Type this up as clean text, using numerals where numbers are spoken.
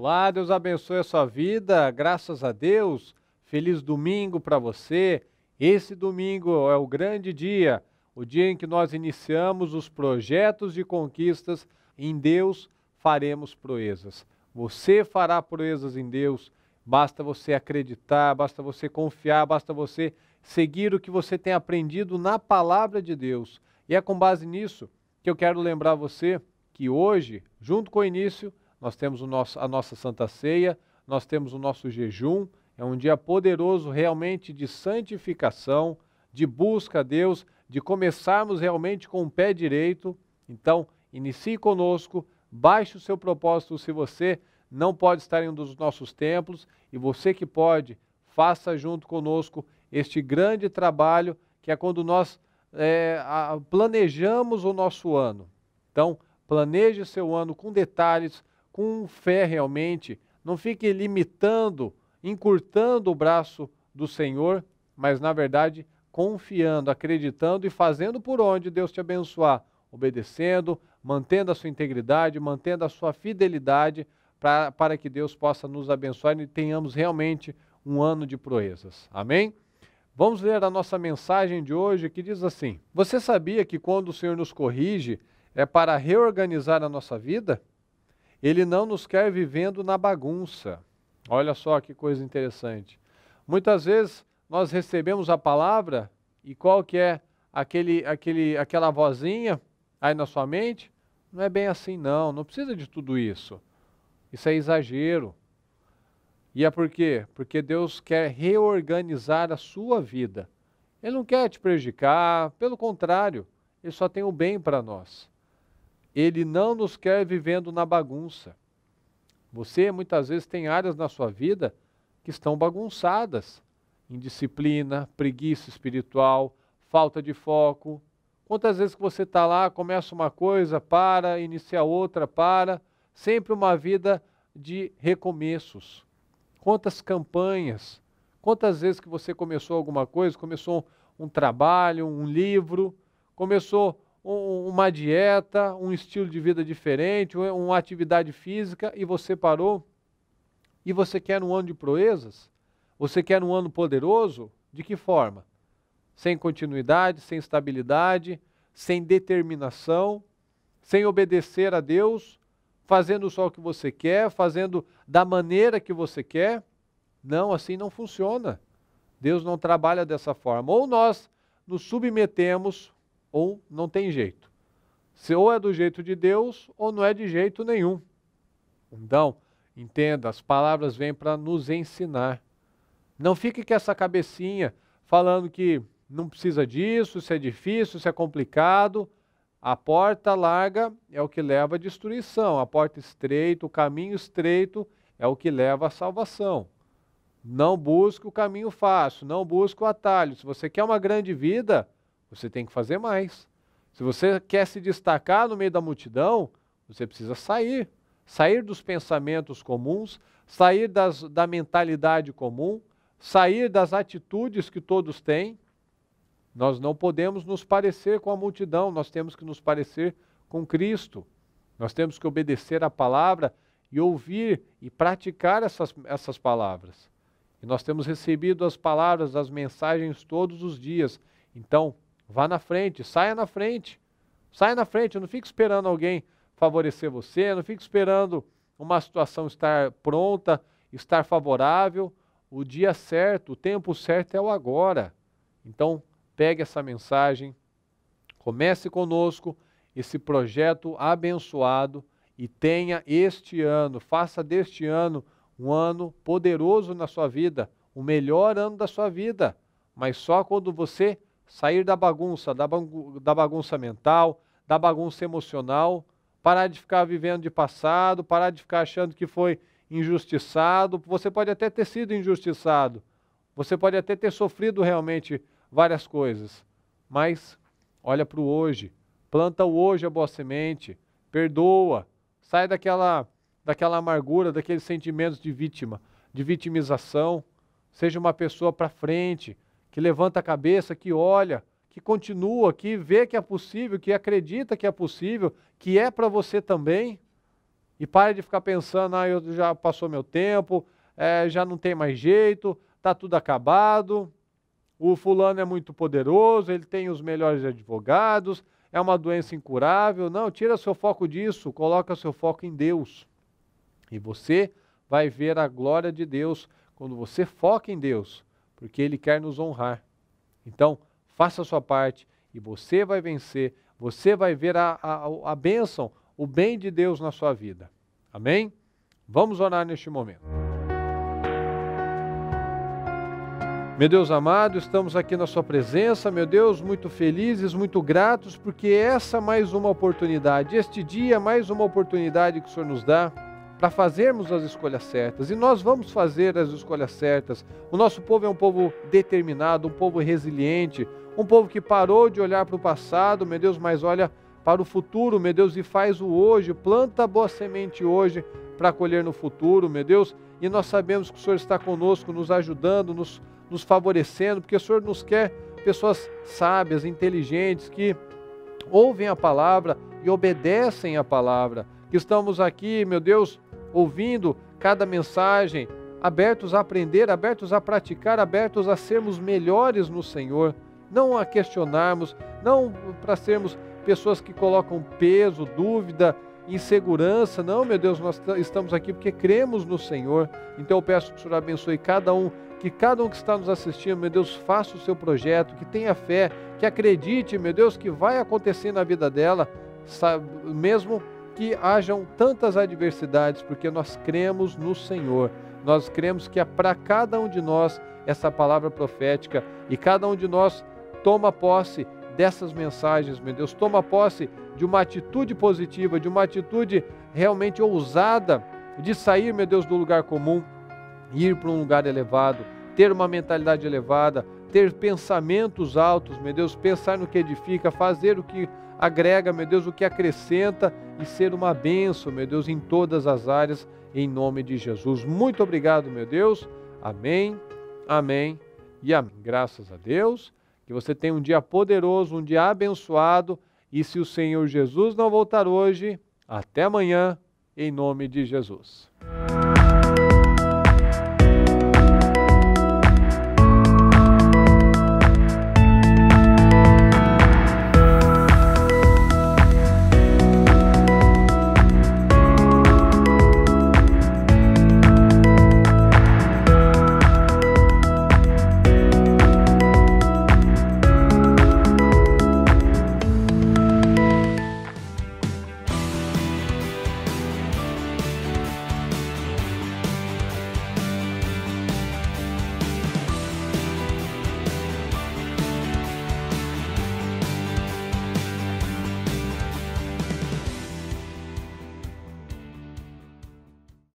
Olá, Deus abençoe a sua vida, graças a Deus. Feliz domingo para você. Esse domingo é o grande dia, o dia em que nós iniciamos os projetos de conquistas. Em Deus faremos proezas. Você fará proezas em Deus. Basta você acreditar, basta você confiar, basta você seguir o que você tem aprendido na palavra de Deus. E é com base nisso que eu quero lembrar você que hoje, junto com o início, nós temos a nossa Santa Ceia, nós temos o nosso jejum. É um dia poderoso realmente de santificação, de busca a Deus, de começarmos realmente com o pé direito. Então, inicie conosco, baixe o seu propósito se você não pode estar em um dos nossos templos, e você que pode, faça junto conosco este grande trabalho, que é quando nós planejamos o nosso ano. Então, planeje o seu ano com detalhes, com fé realmente, não fique limitando, encurtando o braço do Senhor, mas na verdade confiando, acreditando e fazendo por onde Deus te abençoar, obedecendo, mantendo a sua integridade, mantendo a sua fidelidade, para que Deus possa nos abençoar e tenhamos realmente um ano de proezas. Amém? Vamos ler a nossa mensagem de hoje, que diz assim: você sabia que quando o Senhor nos corrige é para reorganizar a nossa vida? Ele não nos quer vivendo na bagunça. Olha só que coisa interessante. Muitas vezes nós recebemos a palavra e qual que é aquela vozinha aí na sua mente? Não é bem assim não, não precisa de tudo isso. Isso é exagero. E é por quê? Porque Deus quer reorganizar a sua vida. Ele não quer te prejudicar, pelo contrário, Ele só tem o bem para nós. Ele não nos quer vivendo na bagunça. Você muitas vezes tem áreas na sua vida que estão bagunçadas. Indisciplina, preguiça espiritual, falta de foco. Quantas vezes que você está lá, começa uma coisa, para, inicia outra, para. Sempre uma vida de recomeços. Quantas campanhas, quantas vezes que você começou alguma coisa, começou um trabalho, um livro, começou uma dieta, um estilo de vida diferente, uma atividade física, e você parou? E você quer um ano de proezas? Você quer um ano poderoso? De que forma? Sem continuidade, sem estabilidade, sem determinação, sem obedecer a Deus, fazendo só o que você quer, fazendo da maneira que você quer? Não, assim não funciona. Deus não trabalha dessa forma. Ou nós nos submetemos, ou não tem jeito. Se ou é do jeito de Deus, ou não é de jeito nenhum. Então, entenda, as palavras vêm para nos ensinar. Não fique com essa cabecinha falando que não precisa disso, isso é difícil, isso é complicado. A porta larga é o que leva à destruição, a porta estreita, o caminho estreito é o que leva à salvação. Não busque o caminho fácil, não busque o atalho. Se você quer uma grande vida, você tem que fazer mais. Se você quer se destacar no meio da multidão, você precisa sair. Sair dos pensamentos comuns, sair da mentalidade comum, sair das atitudes que todos têm. Nós não podemos nos parecer com a multidão, nós temos que nos parecer com Cristo. Nós temos que obedecer a palavra e ouvir e praticar essas palavras. E nós temos recebido as palavras, as mensagens todos os dias. Então, vá na frente, saia na frente. Saia na frente, não fique esperando alguém favorecer você, não fique esperando uma situação estar pronta, estar favorável. O dia certo, o tempo certo é o agora. Então, pegue essa mensagem, comece conosco esse projeto abençoado e tenha este ano, faça deste ano um ano poderoso na sua vida, o melhor ano da sua vida, mas só quando você sair da bagunça, da bagunça mental, da bagunça emocional, parar de ficar vivendo de passado, parar de ficar achando que foi injustiçado. Você pode até ter sido injustiçado, você pode até ter sofrido realmente várias coisas, mas olha para o hoje, planta o hoje a boa semente, perdoa, sai daquela amargura, daqueles sentimentos de vítima, de vitimização, seja uma pessoa para frente, que levanta a cabeça, que olha, que continua, que vê que é possível, que acredita que é possível, que é para você também. E pare de ficar pensando, eu já passou meu tempo, já não tem mais jeito, está tudo acabado, o fulano é muito poderoso, ele tem os melhores advogados, é uma doença incurável. Não, tira seu foco disso, coloca seu foco em Deus. E você vai ver a glória de Deus quando você foca em Deus, porque Ele quer nos honrar. Então, faça a sua parte e você vai vencer, você vai ver a bênção, o bem de Deus na sua vida. Amém? Vamos orar neste momento. Meu Deus amado, estamos aqui na sua presença, meu Deus, muito felizes, muito gratos, porque essa é mais uma oportunidade, este dia é mais uma oportunidade que o Senhor nos dá para fazermos as escolhas certas, e nós vamos fazer as escolhas certas. O nosso povo é um povo determinado, um povo resiliente, um povo que parou de olhar para o passado, meu Deus, mas olha para o futuro, meu Deus, e faz o hoje, planta a boa semente hoje para colher no futuro, meu Deus, e nós sabemos que o Senhor está conosco, nos ajudando, nos favorecendo, porque o Senhor nos quer pessoas sábias, inteligentes, que ouvem a palavra e obedecem a palavra, que estamos aqui, meu Deus, ouvindo cada mensagem, abertos a aprender, abertos a praticar, abertos a sermos melhores no Senhor, não a questionarmos, não para sermos pessoas que colocam peso, dúvida, insegurança. Não, meu Deus, nós estamos aqui porque cremos no Senhor. Então eu peço que o Senhor abençoe cada um, que cada um que está nos assistindo, meu Deus, faça o seu projeto, que tenha fé, que acredite, meu Deus, que vai acontecer na vida dela, sabe, mesmo que hajam tantas adversidades, porque nós cremos no Senhor. Nós cremos que é para cada um de nós essa palavra profética, e cada um de nós toma posse dessas mensagens, meu Deus, toma posse de uma atitude positiva, de uma atitude realmente ousada, de sair, meu Deus, do lugar comum, ir para um lugar elevado, ter uma mentalidade elevada, ter pensamentos altos, meu Deus, pensar no que edifica, fazer o que agrega, meu Deus, o que acrescenta, e ser uma bênção, meu Deus, em todas as áreas, em nome de Jesus. Muito obrigado, meu Deus. Amém, amém e amém. Graças a Deus. Que você tenha um dia poderoso, um dia abençoado, e se o Senhor Jesus não voltar hoje, até amanhã, em nome de Jesus.